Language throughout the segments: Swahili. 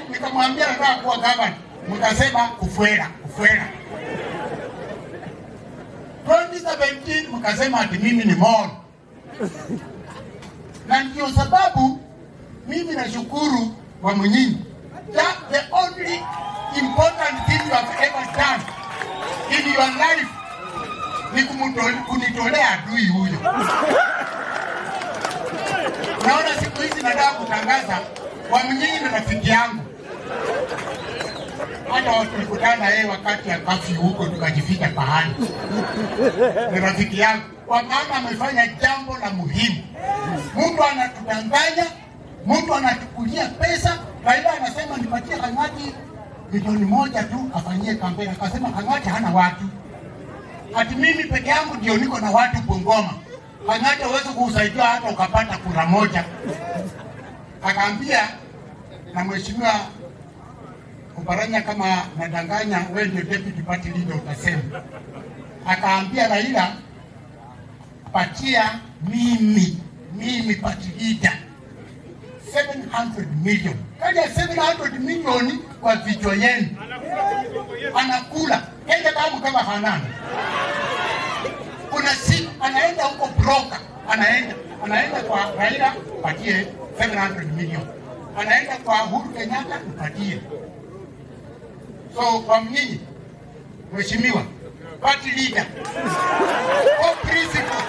nikamwambia nataka kuwa gavana, mkasema kufuera. 2017 mkasema ati mimi ni Molo. Na ndio sababu mimi nashukuru kwa Munyinyi. That the only important thing you have ever done in your life ni kunitolea adui huyo. Naona siku hizi nataka kutangaza kwa Munyinyi na rafiki yangu. Hata tulikutana yeye wakati ya kafi huko tukajificha pahali. Ni rafiki yangu. Kwa maana amefanya jambo la muhimu. Mtu anatudanganya, mtu anatukulia pesa, Raila anasema nipatie Kang'ati milioni 1 tu afanyie kampeni. Akasema Kang'ati hana watu. Ati mimi peke yangu ndio niko na watu Bungoma. Kang'ati hawezi kusaidia hata ukapata kura moja. Akaambia na mheshimiwa Oparanya kama nadanganya wewe ndio deputy party leader utasema. Akaambia Raila patia mimi party leader 700 million. Kaja 700 million kwa vichwa yenu. Anakula. Kenda kama hanana. Kuna siku anaenda huko broker. Anaenda kwa Raila patie 700 million. Anaenda kwa Uhuru Kenyatta patie. So kwa Munyinyi, mheshimiwa party leader kwa principle.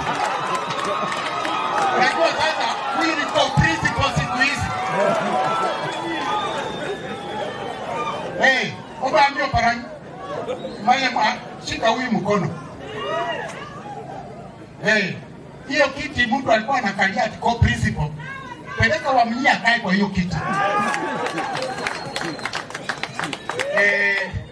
Unajua sasa huyu ni kwa principle siku hizi. Hey, Oparanya Oparanya. Maya shika huyu mkono. Hey, hiyo kiti mtu alikuwa anakalia ati kwa principle. Peleka wa Munyinyi akae kwa hiyo kiti.